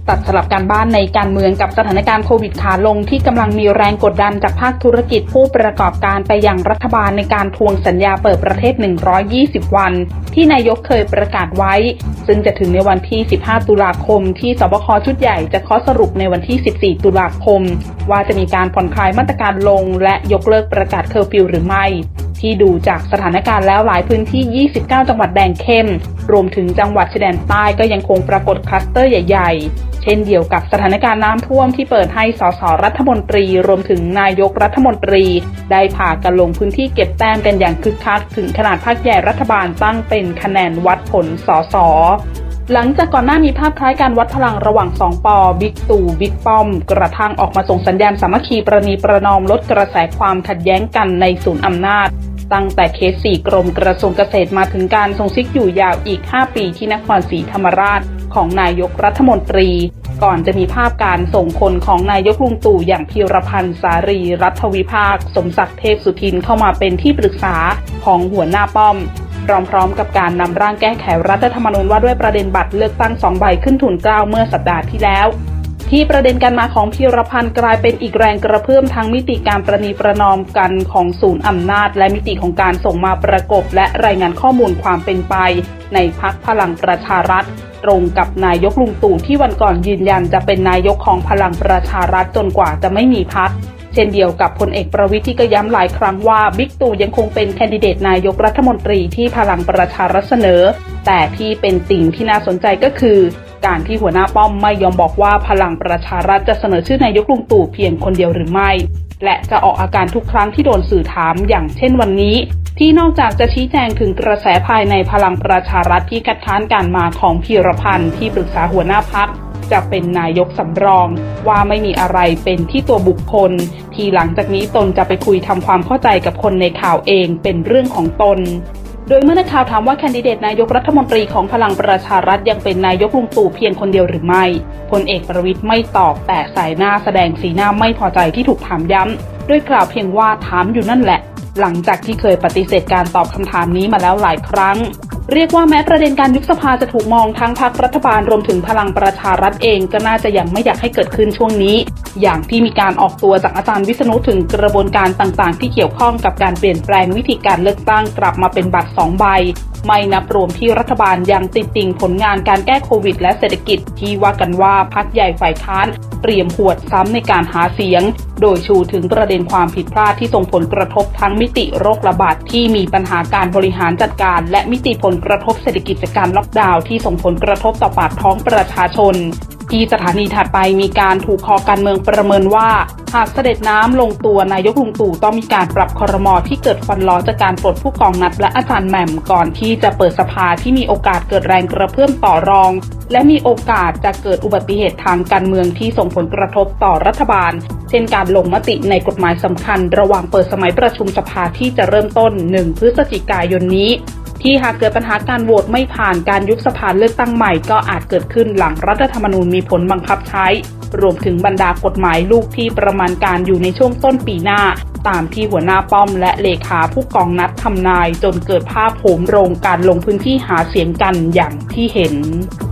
ตัดสลับการบ้านในการเมืองกับสถานการณ์โควิดขาลงที่กำลังมีแรงกดดันจากภาคธุรกิจผู้ประกอบการไปยังรัฐบาลในการทวงสัญญาเปิดประเทศ120 วันที่นายกเคยประกาศไว้ซึ่งจะถึงในวันที่15 ตุลาคมที่สบคชุดใหญ่จะเคาะสรุปในวันที่14 ตุลาคมว่าจะมีการผ่อนคลายมาตรการลงและยกเลิกประกาศเคอร์ฟิวหรือไม่ที่ดูจากสถานการณ์แล้วหลายพื้นที่29จังหวัดแดงเข้มรวมถึงจังหวัดชายแดนใต้ก็ยังคงปรากฏคลัสเตอร์ใหญ่ๆเช่นเดียวกับสถานการณ์น้ำท่วมที่เปิดให้สสรัฐมนตรีรวมถึงนายกรัฐมนตรีได้พากันลงพื้นที่เก็บแต้มกันอย่างคึกคักถึงขนาดพรรคใหญ่รัฐบาลตั้งเป็นคะแนนวัดผลสสหลังจากก่อนหน้ามีภาพคล้ายการวัดพลังระหว่าง2 ป.บิ๊กตู่บิ๊กป้อมกระทั่งออกมาส่งสัญญาณสามัคคีประนีประนอมลดกระแสความขัดแย้งกันในศูนย์อำนาจตั้งแต่เคส4 กรมกระทรวงเกษตรมาถึงการทรงซิกอยู่ยาวอีก5 ปีที่นครศรีธรรมราชของนายกรัฐมนตรีก่อนจะมีภาพการส่งคนของนายกลุงตู่อย่างพีรพันธ์สารีรัฐวิภาคสมศักดิ์เทพสุทินเข้ามาเป็นที่ปรึกษาของหัวหน้าป้อมพร้อมกับการนำร่างแก้ไขรัฐธรรมนูญว่าด้วยประเด็นบัตรเลือกตั้ง2 ใบขึ้นทุนเกล้าเมื่อสัปดาห์ที่แล้วที่ประเด็นการมาของพีรพันธ์กลายเป็นอีกแรงกระเพื่อมทั้งมิติการประนีประนอมกันของศูนย์อำนาจและมิติของการส่งมาประกบและรายงานข้อมูลความเป็นไปในพรรคพลังประชารัฐตรงกับนายกลุงตู่ที่วันก่อนยืนยันจะเป็นนายกของพลังประชารัฐจนกว่าจะไม่มีพรรคเช่นเดียวกับพลเอกประวิตรที่ก็ย้ำหลายครั้งว่าบิ๊กตู่ยังคงเป็นแคนดิเดตนายกรัฐมนตรีที่พลังประชารัฐเสนอแต่ที่เป็นสิ่งที่น่าสนใจก็คือการที่หัวหน้าป้อมไม่ยอมบอกว่าพลังประชารัฐจะเสนอชื่อนายกลุงตู่เพียงคนเดียวหรือไม่และจะออกอาการทุกครั้งที่โดนสื่อถามอย่างเช่นวันนี้ที่นอกจากจะชี้แจงถึงกระแสภายในพลังประชารัฐที่คัดค้านการมาของพีรพันธ์ที่ปรึกษาหัวหน้าพรรคจะเป็นนายกสำรองว่าไม่มีอะไรเป็นที่ตัวบุคคลที่หลังจากนี้ตนจะไปคุยทำความเข้าใจกับคนในข่าวเองเป็นเรื่องของตนโดยเมื่อนักข่าวถามว่าแคนดิเดตนายกรัฐมนตรีของพลังประชารัฐยังเป็นนายกลุงตู่เพียงคนเดียวหรือไม่พลเอกประวิตรไม่ตอบแต่สายหน้าแสดงสีหน้าไม่พอใจที่ถูกถามย้ำด้วยกล่าวเพียงว่าถามอยู่นั่นแหละหลังจากที่เคยปฏิเสธการตอบคำถามนี้มาแล้วหลายครั้งเรียกว่าแม้ประเด็นการยุบสภาจะถูกมองทั้งพรรครัฐบาลรวมถึงพลังประชารัฐเองก็น่าจะยังไม่อยากให้เกิดขึ้นช่วงนี้อย่างที่มีการออกตัวจากอาจารย์วิษณุถึงกระบวนการต่างๆที่เกี่ยวข้องกับการเปลี่ยนแปลงวิธีการเลือกตั้งกลับมาเป็นบัตร2 ใบไม่นับรวมที่รัฐบาลยังติดติ่งผลงานการแก้โควิดและเศรษฐกิจที่ว่ากันว่าพรรคใหญ่ฝ่ายค้านเตรียมหวดซ้ำในการหาเสียงโดยชูถึงประเด็นความผิดพลาดที่ส่งผลกระทบทั้งมิติโรคระบาดที่มีปัญหาการบริหารจัดการและมิติผลกระทบเศรษฐกิจจากการล็อกดาวน์ที่ส่งผลกระทบต่อปากท้องประชาชนที่สถานีถัดไปมีการถูกคอการเมืองประเมินว่าหากเสด็จน้ำลงตัวนายกลุงตู่ต้องมีการปรับครม.ที่เกิดฟันล้อจากการปลดผู้กองนัดและอาจารย์แหม่มก่อนที่จะเปิดสภาที่มีโอกาสเกิดแรงกระเพื่อมต่อรองและมีโอกาสจะเกิดอุบัติเหตุทางการเมืองที่ส่งผลกระทบต่อรัฐบาลเช่นการลงมติในกฎหมายสำคัญระหว่างเปิดสมัยประชุมสภาที่จะเริ่มต้น1 พฤศจิกายนนี้ที่หากเกิดปัญหาการโหวตไม่ผ่านการยุบสภาเลือกตั้งใหม่ก็อาจเกิดขึ้นหลังรัฐธรรมนูญมีผลบังคับใช้รวมถึงบรรดากฎหมายลูกที่ประมาณการอยู่ในช่วงต้นปีหน้าตามที่หัวหน้าป้อมและเลขาผู้กองนัดทำนายจนเกิดภาพโหมโรงการลงพื้นที่หาเสียงกันอย่างที่เห็น